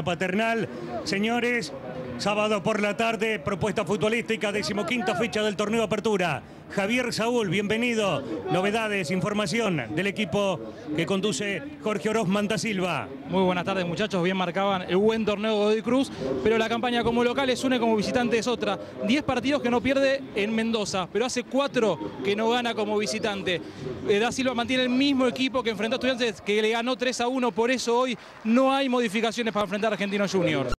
Paternal. Señores, sábado por la tarde, propuesta futbolística, 15ª fecha del torneo Apertura. Javier Saúl, bienvenido. Novedades, información del equipo que conduce Jorge Orozman da Silva. Muy buenas tardes, muchachos. Bien marcaban el buen torneo de Godoy Cruz, pero la campaña como local es una y como visitante es otra. 10 partidos que no pierde en Mendoza, pero hace 4 que no gana como visitante. Da Silva mantiene el mismo equipo que enfrentó a Estudiantes, que le ganó 3-1, por eso hoy no hay modificaciones para enfrentar a Argentinos Juniors.